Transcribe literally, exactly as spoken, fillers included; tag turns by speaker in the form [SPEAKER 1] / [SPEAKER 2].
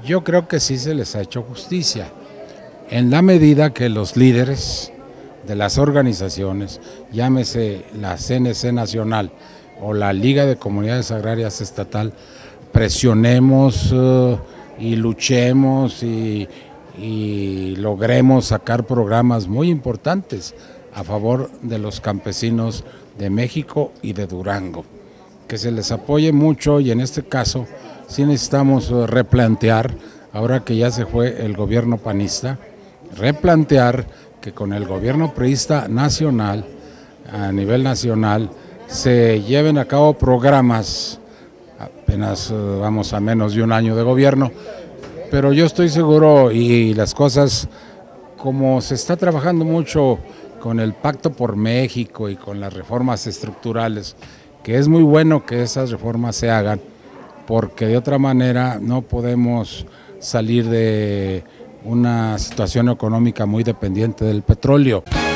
[SPEAKER 1] Yo creo que sí se les ha hecho justicia, en la medida que los líderes de las organizaciones, llámese la C N C Nacional o la Liga de Comunidades Agrarias Estatal, presionemos uh, y luchemos y, y logremos sacar programas muy importantes a favor de los campesinos de México y de Durango. Que se les apoye mucho y en este caso sí necesitamos replantear, ahora que ya se fue el gobierno panista, replantear que con el gobierno priista nacional, a nivel nacional, se lleven a cabo programas, apenas vamos a menos de un año de gobierno, pero yo estoy seguro y las cosas, como se está trabajando mucho con el Pacto por México y con las reformas estructurales, que es muy bueno que esas reformas se hagan, porque de otra manera no podemos salir de una situación económica muy dependiente del petróleo.